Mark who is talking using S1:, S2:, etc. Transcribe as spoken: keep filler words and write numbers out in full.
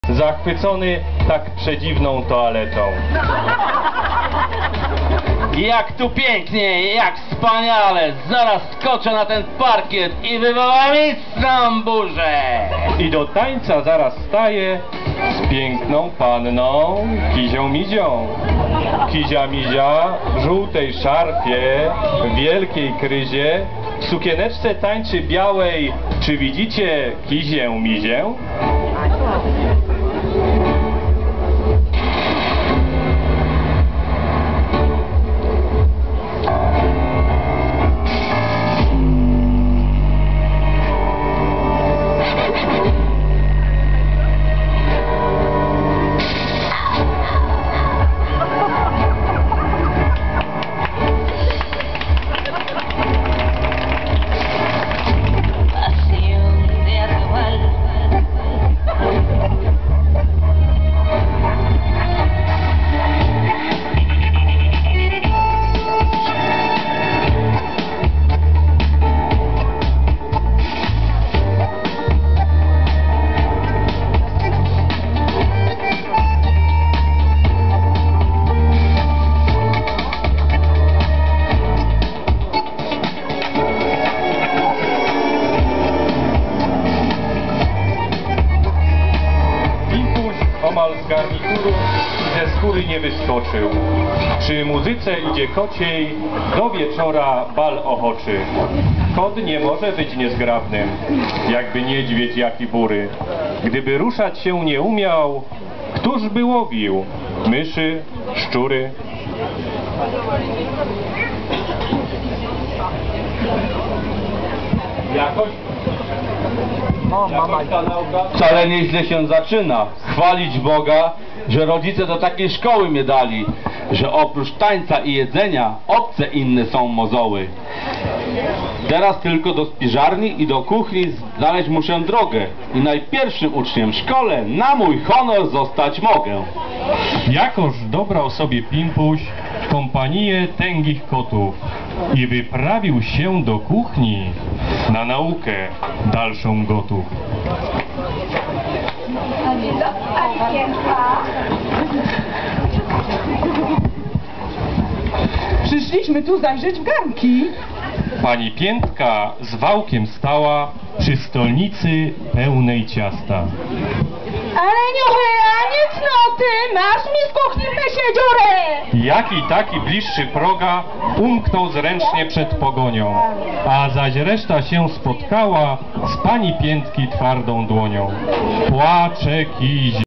S1: Zachwycony tak przedziwną toaletą.
S2: Jak tu pięknie, jak wspaniale! Zaraz skoczę na ten parkiet i wywołam istną burzę!
S1: I do tańca zaraz staje z piękną panną Kizią Mizią. Kizia Mizia w żółtej szarfie, w wielkiej kryzie, w sukieneczce tańczy białej. Czy widzicie Kizię Mizię? Omal z garnituru i ze skóry nie wyskoczył. Przy muzyce idzie kociej, do wieczora bal ochoczy. Kot nie może być niezgrabnym, jakby niedźwiedź jaki bury. Gdyby ruszać się nie umiał, któż by łowił? Myszy, szczury. Jakoś...
S2: Wcale nieźle się zaczyna. Chwalić Boga, że rodzice do takiej szkoły mnie dali, że oprócz tańca i jedzenia obce inne są mozoły. Teraz tylko do spiżarni i do kuchni znaleźć muszę drogę i najpierwszym uczniem w szkole na mój honor zostać mogę.
S1: Jakoż dobrał sobie Pimpuś kompanię tęgich kotów i wyprawił się do kuchni na naukę dalszą gotów.
S3: Przyszliśmy tu zajrzeć w garnki.
S1: Pani Piętka z wałkiem stała przy stolnicy pełnej ciasta.
S3: Ale niuchy, a nie cnoty, masz mi z kuchni się dziurę.
S1: Jaki taki bliższy proga umknął zręcznie przed pogonią, a zaś reszta się spotkała z pani Piętki twardą dłonią. Płacze Kizi.